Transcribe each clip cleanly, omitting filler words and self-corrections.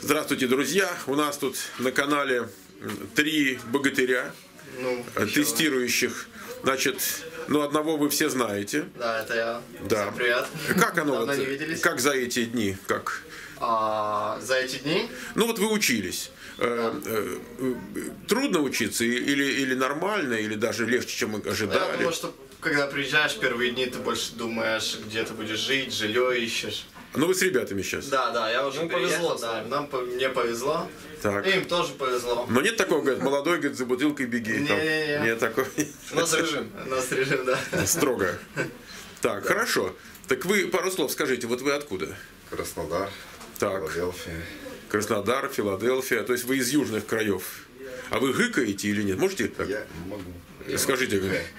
Здравствуйте, друзья! У нас тут на канале 3 богатыря, тестирующих. Значит, одного вы все знаете. Да, это я. Да. Всем привет. Как оно? Давно не виделись. Как за эти дни? Как? За эти дни? Вы учились. Трудно учиться или нормально, или даже легче, чем мы ожидали? Я думаю, что когда приезжаешь первые дни, ты больше думаешь, где ты будешь жить, жилье ищешь. Вы с ребятами сейчас. Да, я уже переехал, да. Мне повезло. Так. И им тоже повезло. Но нет такого, говорит, молодой, говорит, за бутылкой беги. Не. Нет такого. У нас режим. Да. Строго. Так, хорошо. Так вы пару слов скажите, вот вы откуда? Краснодар, Так. Филадельфия. Краснодар, Филадельфия. То есть вы из южных краев. А вы гыкаете или нет? Можете так? Я могу. Скажите.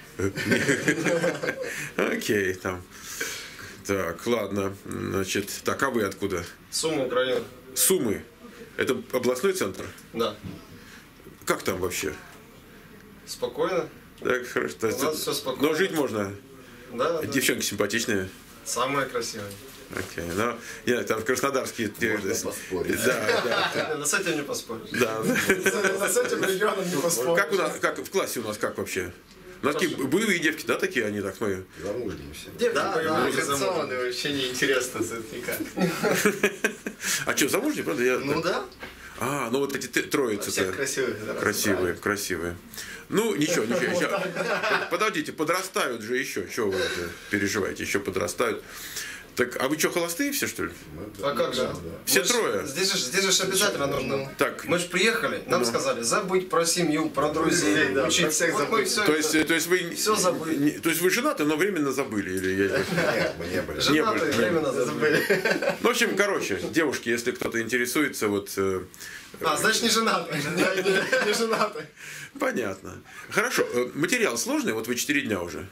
Окей, там. Так, ладно. Значит, так, а вы откуда? Сумма, Украина. Сумы. Это областной центр? Да. Как там вообще? Спокойно. Так, хорошо. У нас все спокойно. Но жить можно. Да. Девчонки симпатичные. Самые красивые. Окей, там краснодарские... Можно поспорить. Да. С этим не поспоришь. Да. С этим регионом не поспоришь. Как в классе у нас, как вообще? У нас такие боевые девки, да, такие они, так смотрю? Замужние все. Да, организованные, вообще не интересно это никак. А что, замужние, правда? Да. Вот эти троицы-то. Всех красивых. Красивые. Ничего. Подождите, подрастают же еще. Чего вы это переживаете? Еще подрастают. Так, а вы что, холостые все, что ли? А как же? Все трое? Здесь же обязательно нужно. Так. Мы же приехали, нам сказали, забыть про семью, про друзей, учить всех забыть. То есть вы все забыли. То есть вы женаты, но временно забыли? Нет, мы не были. Женатые временно забыли. В общем, девушки, если кто-то интересуется, Значит не женатые. Не женатые. Понятно. Хорошо. Материал сложный? Вот вы 4 дня уже.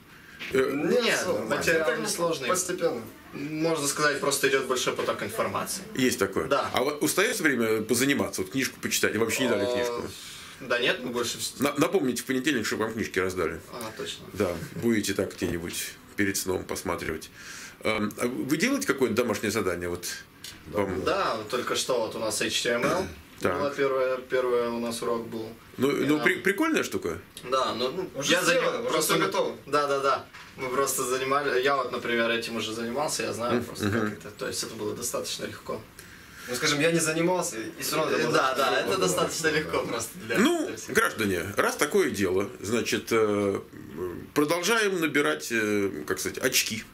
Нет, материал не сложный. Постепенно. Можно сказать, просто идет большой поток информации. Есть такое? Да. А вот остается время позаниматься, книжку почитать? Вообще не дали книжку? Да нет, мы больше... Напомните в понедельник, чтобы вам книжки раздали. Точно. Да, будете так где-нибудь перед сном посматривать. Вы делаете какое-то домашнее задание? Да, только что у нас HTML. Так. Первый у нас урок был. Прикольная штука? Да, уже просто готово. Да. Мы просто занимались. Я например, этим уже занимался, я знаю просто как это. То есть это было достаточно легко. Скажем, я не занимался, и все равно... Да, это достаточно легко просто для всех. Граждане, раз такое дело, значит, продолжаем набирать, очки.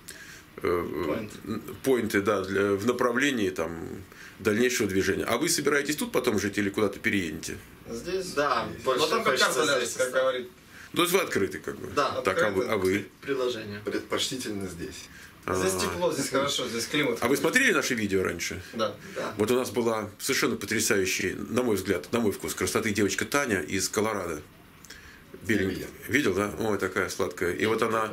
Поинты, да, в направлении дальнейшего движения. А вы собираетесь тут потом жить или куда-то переедете? Здесь? Да, больше там как карта ляжет, как говорит. То есть вы открыты, как бы? Да. Так, а вы? Предложение. Предпочтительно здесь. Здесь тепло, здесь хорошо, здесь климат. А вы смотрели наши видео раньше? Да. Вот у нас была совершенно потрясающая, на мой взгляд, на мой вкус, красоты девочка Таня из Колорадо. Беленькая. Видел, да? Ой, такая сладкая. И вот она...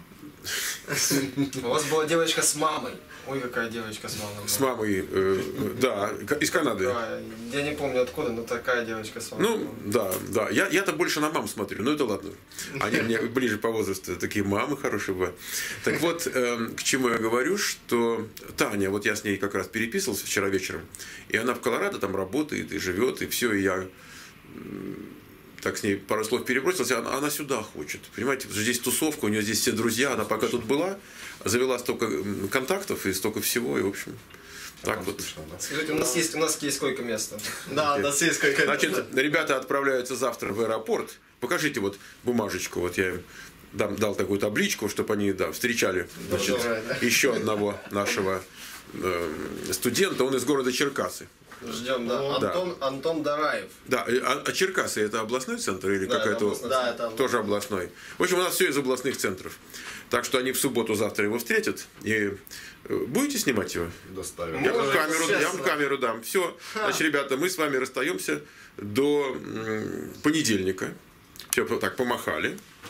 У вас была девочка с мамой. Ой, какая девочка с мамой. С мамой, да, из Канады. Да, я не помню откуда, но такая девочка с мамой. Да. Я-то больше на мам смотрю, это ладно. Они мне ближе по возрасту, такие мамы хорошие бывают. Так вот, к чему я говорю, что Таня, вот я с ней как раз переписывался вчера вечером, и она в Колорадо там работает и живет, и все, и я... Так с ней пару слов перебросился, она сюда хочет. Понимаете, здесь тусовка, у нее здесь все друзья, она пока тут была, завела столько контактов и столько всего, и в общем, так вот. Скажите, у нас есть койко-место. Да, у нас есть койко-место. Значит, ребята отправляются завтра в аэропорт. Покажите бумажечку, я им дал такую табличку, чтобы они встречали еще одного нашего студента, он из города Черкассы. Ждем, да. Антон Дараев. Да, а Черкассы это областной центр или какая-то? Да, это тоже областной. В общем, у нас все из областных центров. Так что они в субботу завтра его встретят. И будете снимать его? Доставим. Я вам камеру дам. Все. Значит, ребята, мы с вами расстаемся до понедельника. Все, так помахали.